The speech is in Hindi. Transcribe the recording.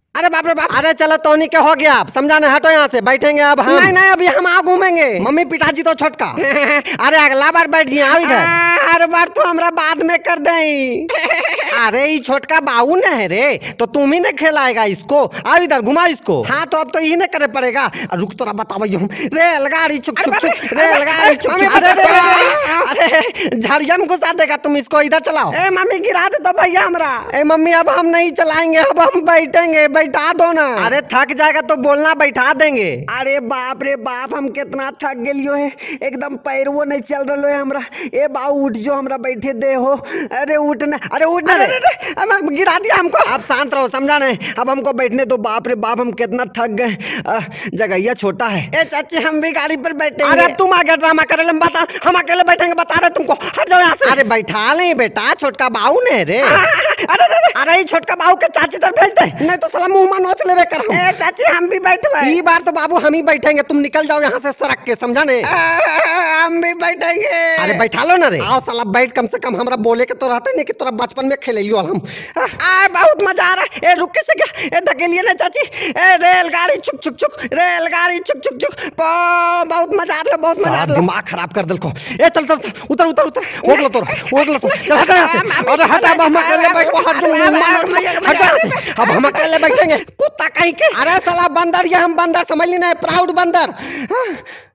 अरे बाप रे बाप। अरे चलो टोनी के हो गया, आप समझाने हटो यहाँ से, बैठेंगे अब हम। नहीं नहीं, अभी हम आ घूमेंगे। मम्मी पिताजी तो छोटका। अरे अगला बार बैठ जिए इधर। हर बार तो हमरा बाद में कर दें। अरे ये छोटका बाबू न है रे, तो तुम ही ने खिलाएगा इसको। आ इधर घुमा इसको। हाँ तो अब तो यही न करे पड़ेगा। रुक तोरा बताइए हम। रेलगाड़ी चुक चुक चुक, रेलगाड़ी चुक चुक। अरे झाड़िया में घुसा देगा, तुम इसको इधर चलाओ। ए मम्मी गिरा दे तो भैया हमरा। ए मम्मी अब हम नहीं चलाएंगे, अब हम बैठेंगे। बैठा दो ना। अरे थक जाएगा तो बोलना, बैठा देंगे। अरे बाप रे बाप, हम कितना थक गेलियो है, एकदम पैरवो नहीं चल रहा है हमरा। ए बाबू उठ जो, हमरा बैठे दे हो। अरे उठना, अरे उठना। गिरा दिया हमको। आप शांत रहो, समझा नहीं। अब हमको बैठने दो। बाप रे बाप, हम कितना थक गए। जगह छोटा है। ए चाची हम भी गाड़ी पर बैठेंगे। अरे तुम आगे ड्रामा करे, बता हम अकेले बैठेंगे, बता रहे तुमको। हट जाओ यहाँ से। अरे बैठा नहीं बेटा, छोटका बाबू ने रे। अरे छोटका बाबू के चाची तरफ भेज दे, नहीं तो साला मुंह में नोच लेवे कर। ए चाची हम भी बैठे। ई बार तो बाबू हम ही बैठेंगे, तुम निकल जाओ यहाँ से सड़क के, समझा नहीं। हम भी बैठेंगे। अरे बैठा लो ना रे। आओ साला बैठ, कम से कम हमरा बोले के तो रहते नहीं कि तोरा बचपन में खेलियो हम। बहुत मजा आ रहा है। ए रुक कैसे गया, ए ढकेलिए ना चाची। ए रेलगाड़ी चुक चुक चुक, रेलगाड़ी चुक चुक चुक। बहुत मजा आ रहा है, बहुत मजा आ रहा है। दिमाग खराब कर दिल को। ए चल चल उतर उतर उतर, ओगलो तोरा, ओगलो तोरा। चल हट यहाँ से। अरे हट, अब हम अकेले बैठो। अब हम अकेले बैठेंगे, कुत्ता कहीं के। अरे साला बंदर, ये हम बंदर समझ ली ना, प्राउड बंदर।